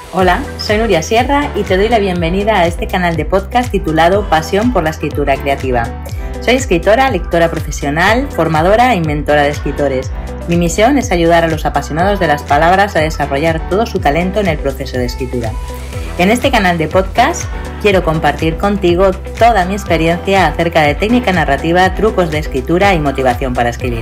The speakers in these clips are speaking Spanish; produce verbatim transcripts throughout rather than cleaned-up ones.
Hola, soy Nuria Sierra y te doy la bienvenida a este canal de podcast titulado Pasión por la Escritura Creativa. Soy escritora, lectora profesional, formadora e inventora de escritores. Mi misión es ayudar a los apasionados de las palabras a desarrollar todo su talento en el proceso de escritura. En este canal de podcast quiero compartir contigo toda mi experiencia acerca de técnica narrativa, trucos de escritura y motivación para escribir.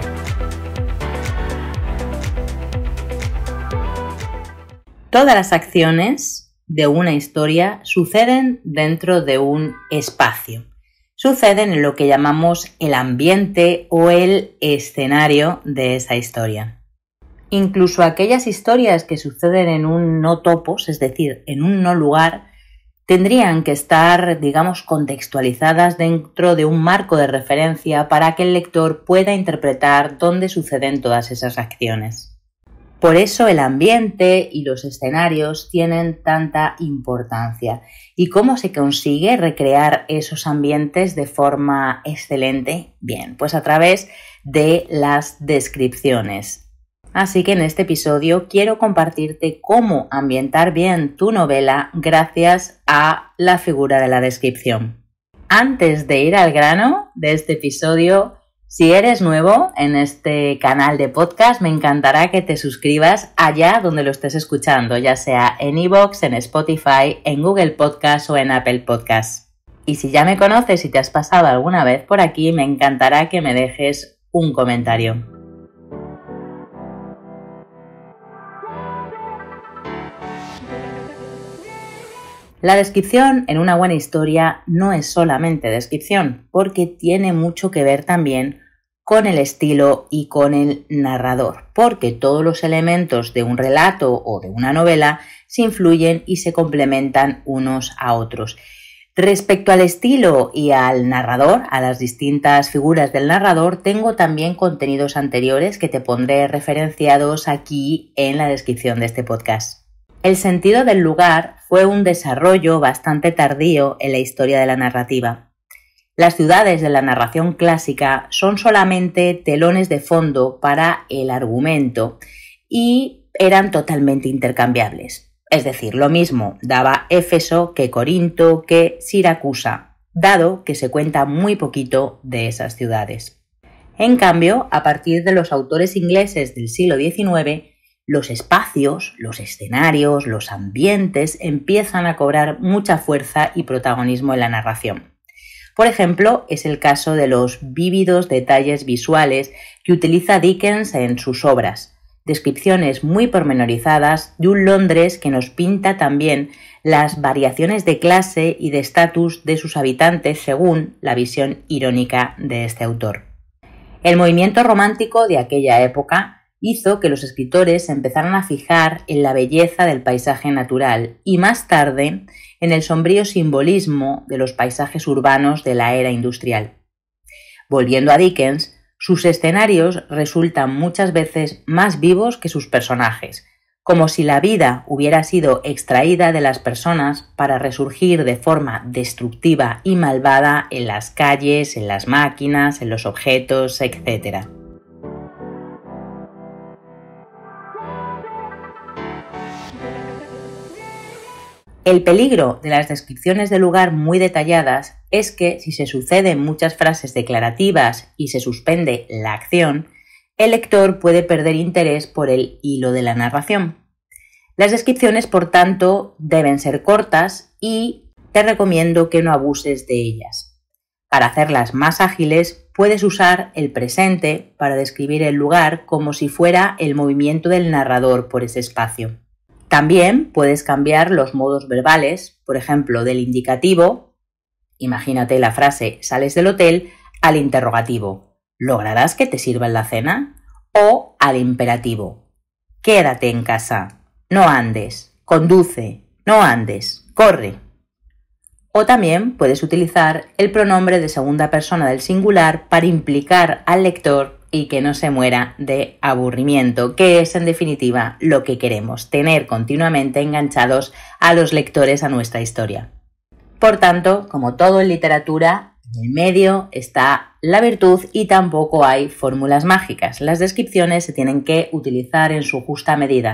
Todas las acciones de una historia suceden dentro de un espacio. Suceden en lo que llamamos el ambiente o el escenario de esa historia. Incluso aquellas historias que suceden en un no topos, es decir, en un no lugar, tendrían que estar, digamos, contextualizadas dentro de un marco de referencia para que el lector pueda interpretar dónde suceden todas esas acciones. Por eso el ambiente y los escenarios tienen tanta importancia. ¿Y cómo se consigue recrear esos ambientes de forma excelente? Bien, pues a través de las descripciones. Así que en este episodio quiero compartirte cómo ambientar bien tu novela gracias a la figura de la descripción. Antes de ir al grano de este episodio, si eres nuevo en este canal de podcast, me encantará que te suscribas allá donde lo estés escuchando, ya sea en iVoox, en Spotify, en Google Podcast o en Apple Podcast. Y si ya me conoces y te has pasado alguna vez por aquí, me encantará que me dejes un comentario. La descripción en una buena historia no es solamente descripción, porque tiene mucho que ver también con el estilo y con el narrador, porque todos los elementos de un relato o de una novela se influyen y se complementan unos a otros. Respecto al estilo y al narrador, a las distintas figuras del narrador, tengo también contenidos anteriores que te pondré referenciados aquí en la descripción de este podcast. El sentido del lugar fue un desarrollo bastante tardío en la historia de la narrativa. Las ciudades de la narración clásica son solamente telones de fondo para el argumento y eran totalmente intercambiables. Es decir, lo mismo daba Éfeso que Corinto que Siracusa, dado que se cuenta muy poquito de esas ciudades. En cambio, a partir de los autores ingleses del siglo diecinueve, los espacios, los escenarios, los ambientes empiezan a cobrar mucha fuerza y protagonismo en la narración. Por ejemplo, es el caso de los vívidos detalles visuales que utiliza Dickens en sus obras, descripciones muy pormenorizadas de un Londres que nos pinta también las variaciones de clase y de estatus de sus habitantes según la visión irónica de este autor. El movimiento romántico de aquella época hizo que los escritores se empezaran a fijar en la belleza del paisaje natural y más tarde en el sombrío simbolismo de los paisajes urbanos de la era industrial. Volviendo a Dickens, sus escenarios resultan muchas veces más vivos que sus personajes, como si la vida hubiera sido extraída de las personas para resurgir de forma destructiva y malvada en las calles, en las máquinas, en los objetos, etcétera. El peligro de las descripciones de lugar muy detalladas es que si se suceden muchas frases declarativas y se suspende la acción, el lector puede perder interés por el hilo de la narración. Las descripciones, por tanto, deben ser cortas y te recomiendo que no abuses de ellas. Para hacerlas más ágiles, puedes usar el presente para describir el lugar como si fuera el movimiento del narrador por ese espacio. También puedes cambiar los modos verbales, por ejemplo, del indicativo, imagínate la frase «sales del hotel», al interrogativo «¿lograrás que te sirvan la cena?» o al imperativo «quédate en casa», «no andes», «conduce», «no andes», «corre». O también puedes utilizar el pronombre de segunda persona del singular para implicar al lector y que no se muera de aburrimiento, que es en definitiva lo que queremos, tener continuamente enganchados a los lectores a nuestra historia. Por tanto, como todo en literatura, en el medio está la virtud y tampoco hay fórmulas mágicas. Las descripciones se tienen que utilizar en su justa medida.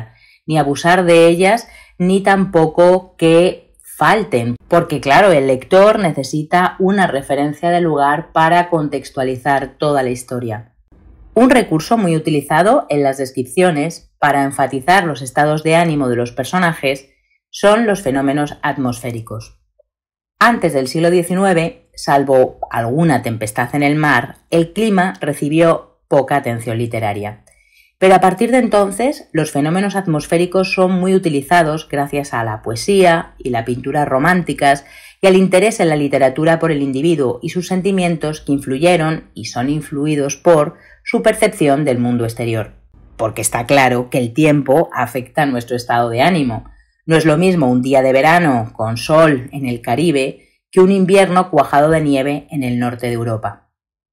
ni abusar de ellas, ni tampoco que falten, porque claro, el lector necesita una referencia de lugar para contextualizar toda la historia. Un recurso muy utilizado en las descripciones para enfatizar los estados de ánimo de los personajes son los fenómenos atmosféricos. Antes del siglo diecinueve, salvo alguna tempestad en el mar, el clima recibió poca atención literaria. Pero a partir de entonces, los fenómenos atmosféricos son muy utilizados gracias a la poesía y la pintura románticas y al interés en la literatura por el individuo y sus sentimientos que influyeron y son influidos por su percepción del mundo exterior. Porque está claro que el tiempo afecta a nuestro estado de ánimo. No es lo mismo un día de verano con sol en el Caribe que un invierno cuajado de nieve en el norte de Europa.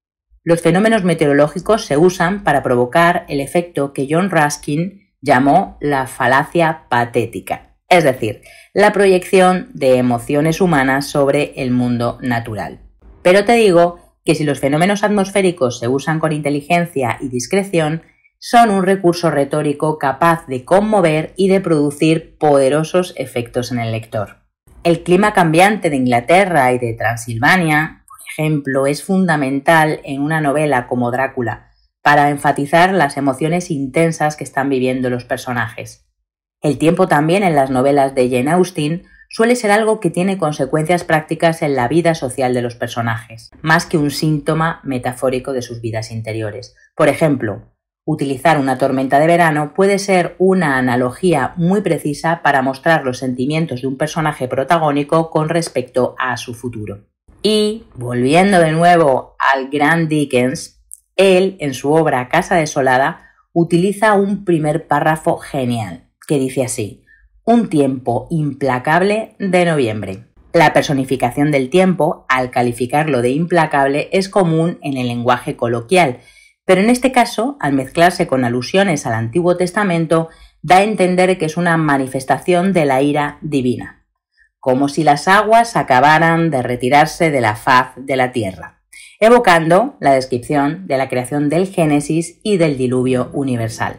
Los fenómenos meteorológicos se usan para provocar el efecto que John Ruskin llamó la falacia patética, es decir, la proyección de emociones humanas sobre el mundo natural. Pero te digo que si los fenómenos atmosféricos se usan con inteligencia y discreción, son un recurso retórico capaz de conmover y de producir poderosos efectos en el lector. El clima cambiante de Inglaterra y de Transilvania, por ejemplo, es fundamental en una novela como Drácula para enfatizar las emociones intensas que están viviendo los personajes. El tiempo también en las novelas de Jane Austen suele ser algo que tiene consecuencias prácticas en la vida social de los personajes, más que un síntoma metafórico de sus vidas interiores. Por ejemplo, utilizar una tormenta de verano puede ser una analogía muy precisa para mostrar los sentimientos de un personaje protagónico con respecto a su futuro. Y, volviendo de nuevo al gran Dickens, él, en su obra Casa desolada, utiliza un primer párrafo genial, que dice así: un tiempo implacable de noviembre. La personificación del tiempo, al calificarlo de implacable, es común en el lenguaje coloquial, pero en este caso, al mezclarse con alusiones al Antiguo Testamento, da a entender que es una manifestación de la ira divina, como si las aguas acabaran de retirarse de la faz de la tierra, evocando la descripción de la creación del Génesis y del diluvio universal.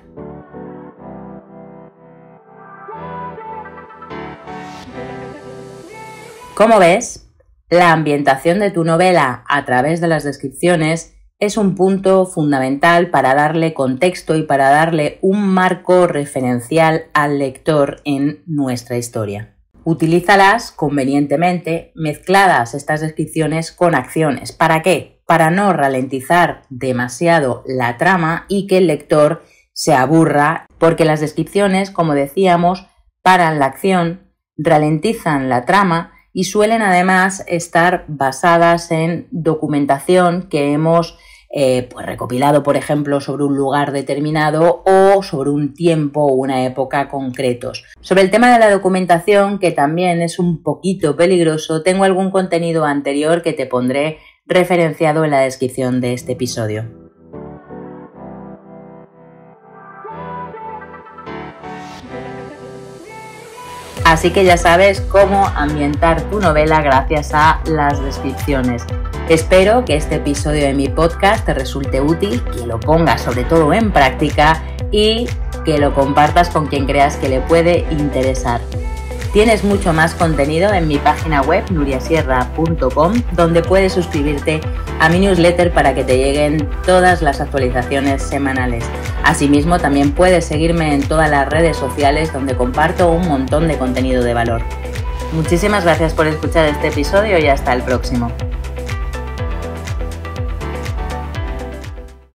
Como ves, la ambientación de tu novela a través de las descripciones es un punto fundamental para darle contexto y para darle un marco referencial al lector en nuestra historia. Utilízalas convenientemente, mezcladas estas descripciones con acciones. ¿Para qué? Para no ralentizar demasiado la trama y que el lector se aburra, porque las descripciones, como decíamos, paran la acción, ralentizan la trama y suelen además estar basadas en documentación que hemos eh, pues recopilado, por ejemplo, sobre un lugar determinado o sobre un tiempo o una época concretos. Sobre el tema de la documentación, que también es un poquito peligroso, tengo algún contenido anterior que te pondré referenciado en la descripción de este episodio. Así que ya sabes cómo ambientar tu novela gracias a las descripciones. Espero que este episodio de mi podcast te resulte útil, que lo pongas sobre todo en práctica y que lo compartas con quien creas que le puede interesar. Tienes mucho más contenido en mi página web nuria sierra punto com, donde puedes suscribirte a mi newsletter para que te lleguen todas las actualizaciones semanales. Asimismo, también puedes seguirme en todas las redes sociales donde comparto un montón de contenido de valor. Muchísimas gracias por escuchar este episodio y hasta el próximo.